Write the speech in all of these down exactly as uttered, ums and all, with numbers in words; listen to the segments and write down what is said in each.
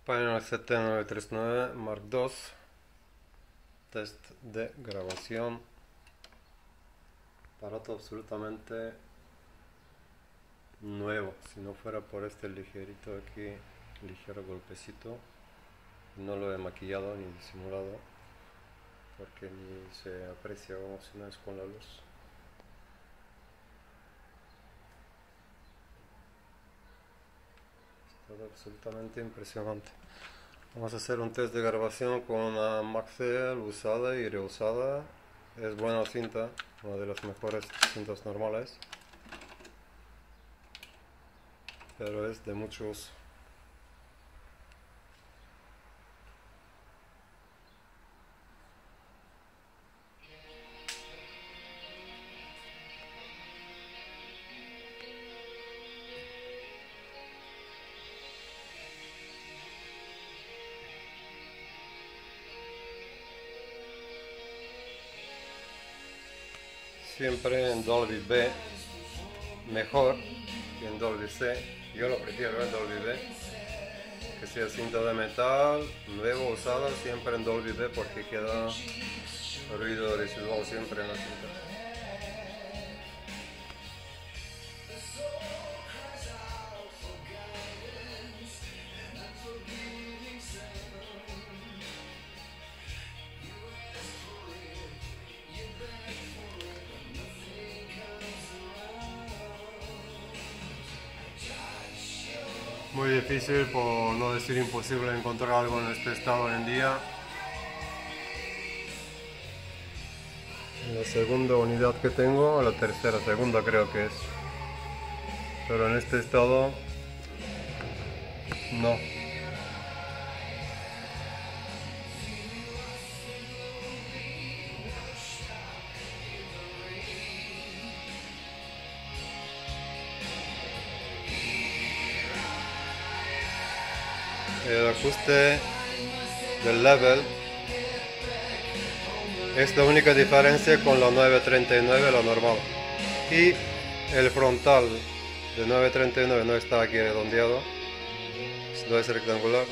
Pioneer C T nueve tres nueve Mark dos. Test de grabación. Aparato absolutamente nuevo. Si no fuera por este ligerito aquí, ligero golpecito, no lo he maquillado ni disimulado, porque ni se aprecia como si no es con la luz. Todo absolutamente impresionante. Vamos a hacer un test de grabación con una Maxell usada y reusada. Es buena cinta, una de las mejores cintas normales, pero es de mucho uso. Siempre en Dolby B mejor que en Dolby C. Yo lo prefiero en Dolby B, que sea cinta de metal, nuevo, usada, siempre en Dolby B, porque queda ruido residual siempre en la cinta. Muy difícil, por no decir imposible, encontrar algo en este estado hoy en día. La segunda unidad que tengo, la tercera, segunda creo que es. Pero en este estado, no. El ajuste del level es la única diferencia con la nueve treinta y nueve, la normal. Y el frontal de nueve treinta y nueve no está aquí redondeado, no es rectangular.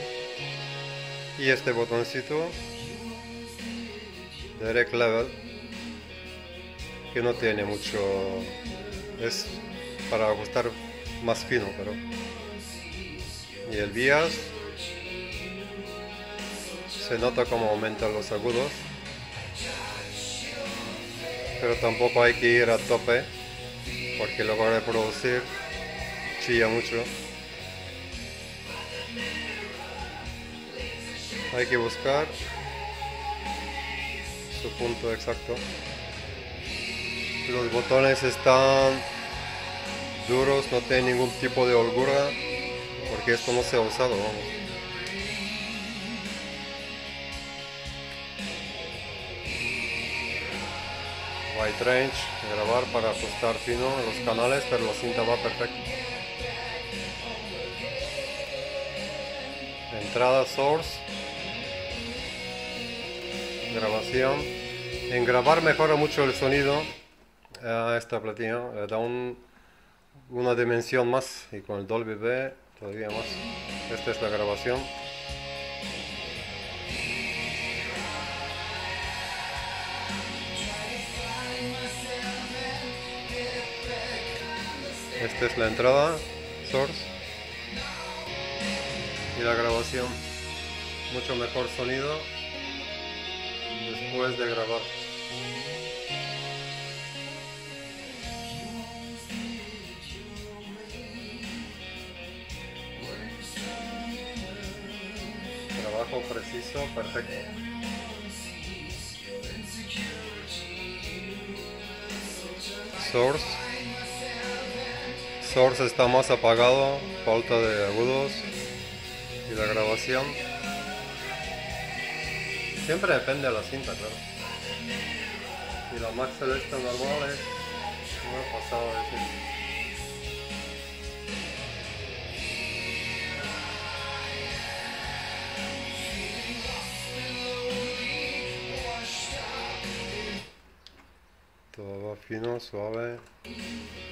Y este botoncito de Rec Level, que no tiene mucho, es para ajustar más fino, pero... Y el bias, se nota como aumentan los agudos, pero tampoco hay que ir a tope, porque luego reproducir chilla mucho. Hay que buscar su punto exacto. Los botones están duros, no tienen ningún tipo de holgura, porque esto no se ha usado, vamos. Wide range, grabar para ajustar fino los canales, pero la cinta va perfecto. Entrada source, grabación. En grabar mejora mucho el sonido a esta platina, le da un, una dimensión más, y con el Dolby B todavía más. Esta es la grabación. Esta es la entrada, source, y la grabación. Mucho mejor sonido después de grabar. Trabajo preciso, perfecto. Source. Source está más apagado, falta de agudos. Y la grabación. Siempre depende de la cinta, claro. Y la Maxell esta normal es... no he pasado de decir. Todo va fino, suave.